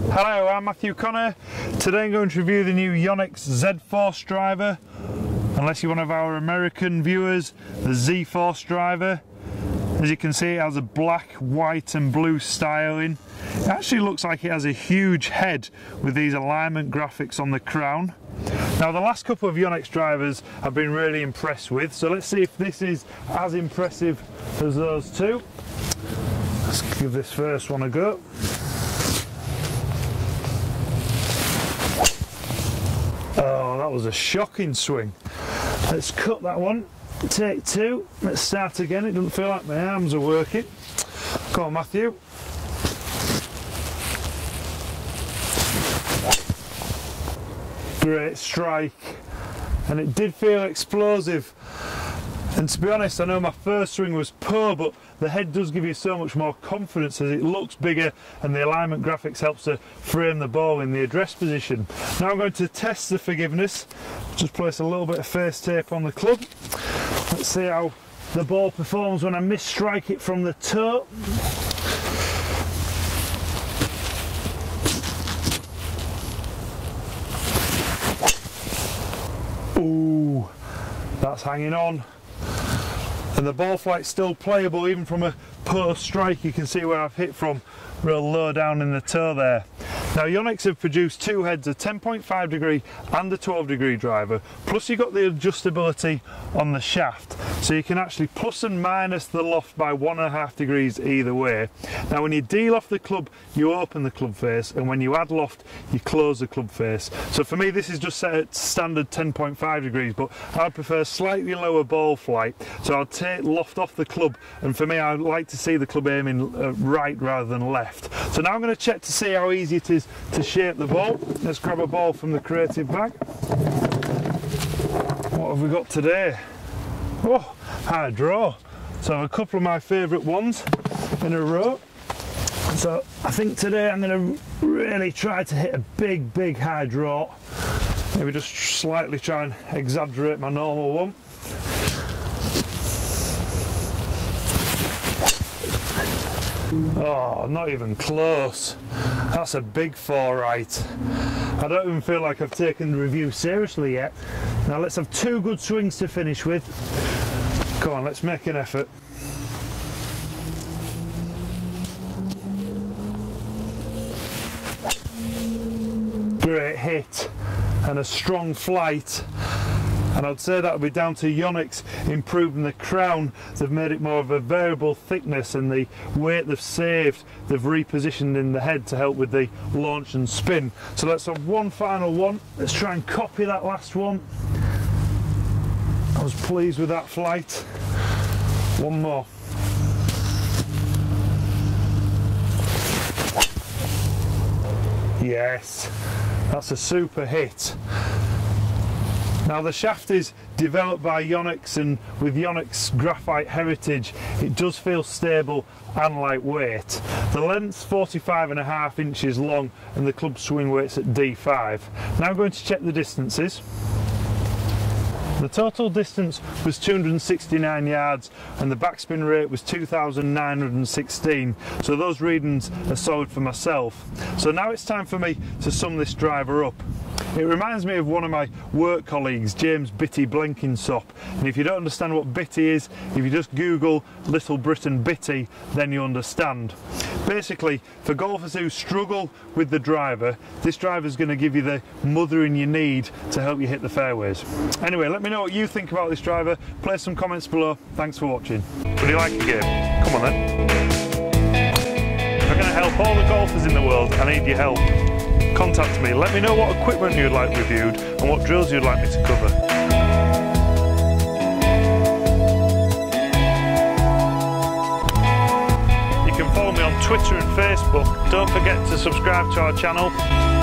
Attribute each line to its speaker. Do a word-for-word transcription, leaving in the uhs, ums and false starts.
Speaker 1: Hello, I'm Matthew Connor. Today I'm going to review the new Yonex Z-Force driver. Unless you're one of our American viewers, the Z-Force driver. As you can see, it has a black, white and blue styling. It actually looks like it has a huge head with these alignment graphics on the crown. Now, the last couple of Yonex drivers I've been really impressed with, so let's see if this is as impressive as those two. Let's give this first one a go. Oh, that was a shocking swing. Let's cut that one. Take two. Let's start again. It doesn't feel like my arms are working. Come on, Matthew. Great strike. And it did feel explosive. And to be honest, I know my first swing was poor, but the head does give you so much more confidence as it looks bigger and the alignment graphics helps to frame the ball in the address position. Now I'm going to test the forgiveness. Just place a little bit of face tape on the club. Let's see how the ball performs when I misstrike it from the toe. Ooh, that's hanging on. And the ball flight's still playable even from a post strike. You can see where I've hit from real low down in the toe there. Now, Yonex have produced two heads, a ten point five degree and a twelve degree driver, plus you've got the adjustability on the shaft, so you can actually plus and minus the loft by one and a half degrees either way. Now, when you de-loft the club, you open the club face, and when you add loft, you close the club face. So for me, this is just set at standard ten point five degrees, but I'd prefer slightly lower ball flight, so I'll take loft off the club, and for me, I like to see the club aiming uh, right rather than left. So now I'm going to check to see how easy it is to shape the ball. Let's grab a ball from the creative bag. What have we got today? Oh, high draw. So a couple of my favourite ones in a row. So I think today I'm going to really try to hit a big, big high draw. Maybe just slightly try and exaggerate my normal one. Oh, not even close. That's a big four right. I don't even feel like I've taken the review seriously yet. Now let's have two good swings to finish with. Come on, let's make an effort. Great hit and a strong flight. And I'd say that would be down to Yonex improving the crown. They've made it more of a variable thickness, and the weight they've saved, they've repositioned in the head to help with the launch and spin. So let's have one final one. Let's try and copy that last one. I was pleased with that flight. One more. Yes, that's a super hit. Now, the shaft is developed by Yonex, and with Yonex graphite heritage, it does feel stable and lightweight. The length's forty-five and a half inches long, and the club swing weight's at D five. Now I'm going to check the distances. The total distance was two hundred sixty-nine yards, and the backspin rate was two thousand nine hundred sixteen, so those readings are solid for myself. So now it's time for me to sum this driver up. It reminds me of one of my work colleagues, James Bitty Blenkinsop, and if you don't understand what Bitty is, if you just Google Little Britain Bitty, then you understand. Basically, for golfers who struggle with the driver, this driver is going to give you the mothering you need to help you hit the fairways. Anyway, let me know what you think about this driver. Place some comments below. Thanks for watching. Would you like a game? Come on then. If I'm going to help all the golfers in the world, I need your help. Contact me. Let me know what equipment you'd like reviewed and what drills you'd like me to cover. You can follow me on Twitter and Facebook. Don't forget to subscribe to our channel.